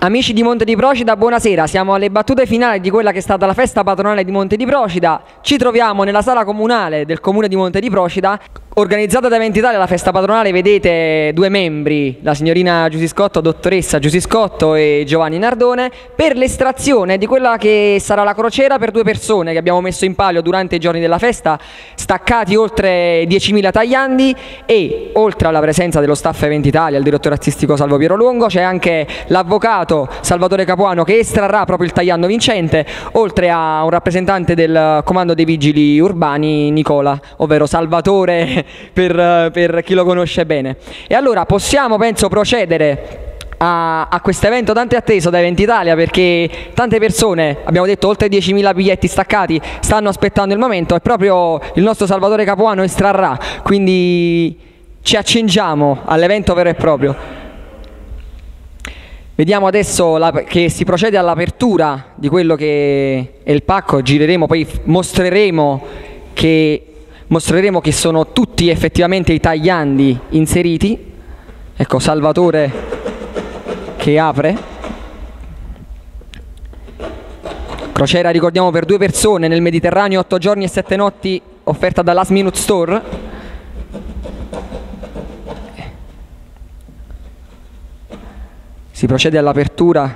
Amici di Monte di Procida, buonasera, siamo alle battute finali di quella che è stata la festa patronale di Monte di Procida. Ci troviamo nella sala comunale del comune di Monte di Procida, organizzata da Eventitalia. La festa patronale, vedete due membri, la signorina Giusiscotto, dottoressa Giusiscotto e Giovanni Nardone, per l'estrazione di quella che sarà la crociera per 2 persone che abbiamo messo in palio durante i giorni della festa, staccati oltre 10.000 tagliandi, e oltre alla presenza dello staff Eventitalia, il direttore artistico Salvo Piero Luongo, c'è anche l'avvocato Salvatore Capuano che estrarrà proprio il tagliando vincente, oltre a un rappresentante del comando dei vigili urbani, Nicola, ovvero Salvatore per chi lo conosce bene. E allora possiamo, penso, procedere a questo evento tanto atteso da Eventitalia, perché tante persone, abbiamo detto oltre 10.000 biglietti staccati, stanno aspettando il momento e proprio il nostro Salvatore Capuano estrarrà, quindi ci accingiamo all'evento vero e proprio. Vediamo adesso che si procede all'apertura di quello che è il pacco, gireremo, poi mostreremo che sono tutti effettivamente i tagliandi inseriti. Ecco Salvatore che apre. Crociera, ricordiamo, per 2 persone nel Mediterraneo, 8 giorni e 7 notti, offerta da Last Minute Store. Si procede all'apertura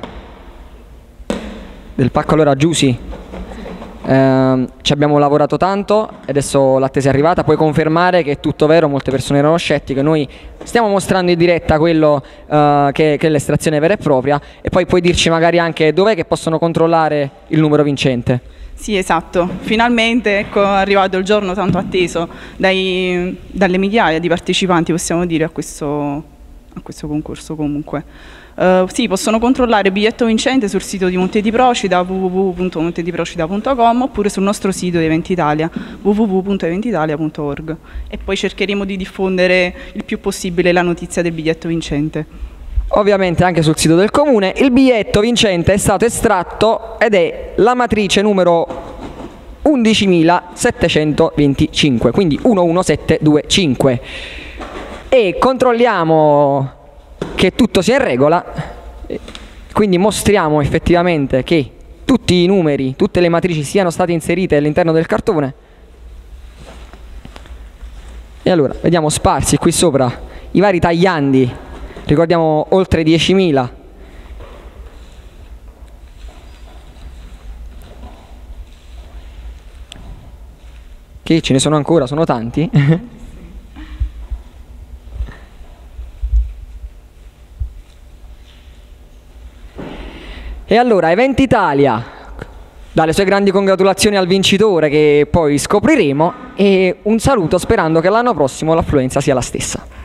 del pacco. Allora Giusy, ci abbiamo lavorato tanto e adesso l'attesa è arrivata. Puoi confermare che è tutto vero? Molte persone erano scettiche, noi stiamo mostrando in diretta quello che è l'estrazione vera e propria, e poi puoi dirci magari anche dov'è che possono controllare il numero vincente. Sì, esatto, finalmente ecco, è arrivato il giorno tanto atteso dalle migliaia di partecipanti, possiamo dire, a questo concorso comunque. Sì, possono controllare il biglietto vincente sul sito di Monte di Procida, www.montediprocida.com, oppure sul nostro sito di Eventitalia, www.eventitalia.org, e poi cercheremo di diffondere il più possibile la notizia del biglietto vincente. Ovviamente anche sul sito del comune. Il biglietto vincente è stato estratto ed è la matrice numero 11.725, quindi 11725, e controlliamo che tutto sia in regola, quindi mostriamo effettivamente che tutti i numeri, tutte le matrici siano state inserite all'interno del cartone. E allora vediamo sparsi qui sopra i vari tagliandi, ricordiamo oltre 10.000. Che ce ne sono ancora, sono tanti. E allora Eventitalia dà le sue grandi congratulazioni al vincitore, che poi scopriremo, e un saluto sperando che l'anno prossimo l'affluenza sia la stessa.